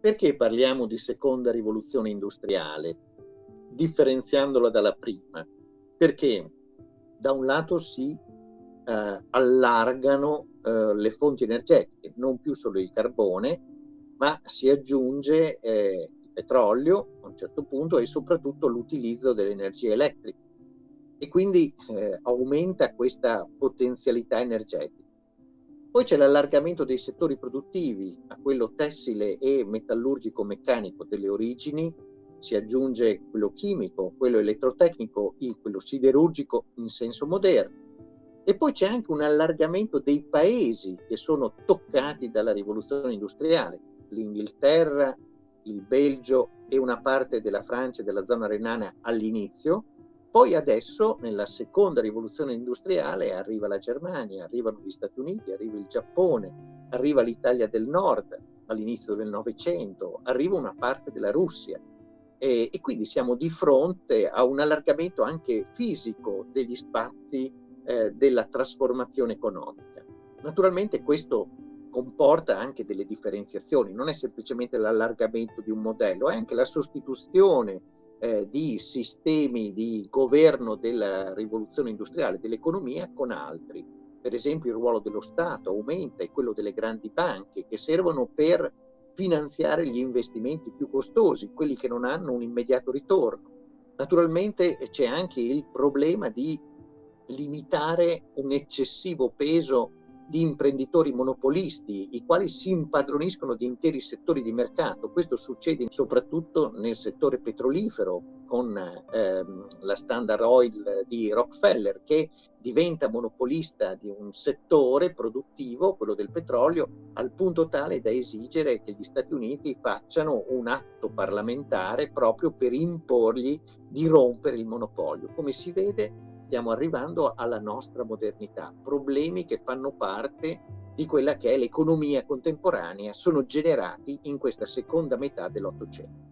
Perché parliamo di seconda rivoluzione industriale, differenziandola dalla prima? Perché da un lato si allargano le fonti energetiche, non più solo il carbone, ma si aggiunge il petrolio a un certo punto e soprattutto l'utilizzo dell'energia elettrica e quindi aumenta questa potenzialità energetica. Poi c'è l'allargamento dei settori produttivi a quello tessile e metallurgico-meccanico delle origini, si aggiunge quello chimico, quello elettrotecnico e quello siderurgico in senso moderno. E poi c'è anche un allargamento dei paesi che sono toccati dalla rivoluzione industriale, l'Inghilterra, il Belgio e una parte della Francia e della zona renana all'inizio. Poi adesso, nella seconda rivoluzione industriale, arriva la Germania, arrivano gli Stati Uniti, arriva il Giappone, arriva l'Italia del Nord all'inizio del Novecento, arriva una parte della Russia. E quindi siamo di fronte a un allargamento anche fisico degli spazi della trasformazione economica. Naturalmente questo comporta anche delle differenziazioni, non è semplicemente l'allargamento di un modello, è anche la sostituzione di sistemi di governo della rivoluzione industriale, dell'economia con altri. Per esempio il ruolo dello Stato aumenta e quello delle grandi banche che servono per finanziare gli investimenti più costosi, quelli che non hanno un immediato ritorno. Naturalmente c'è anche il problema di limitare un eccessivo peso di imprenditori monopolisti, i quali si impadroniscono di interi settori di mercato. Questo succede soprattutto nel settore petrolifero, con la Standard Oil di Rockefeller, che diventa monopolista di un settore produttivo, quello del petrolio, al punto tale da esigere che gli Stati Uniti facciano un atto parlamentare proprio per imporgli di rompere il monopolio. Come si vede, stiamo arrivando alla nostra modernità, problemi che fanno parte di quella che è l'economia contemporanea, sono generati in questa seconda metà dell'Ottocento.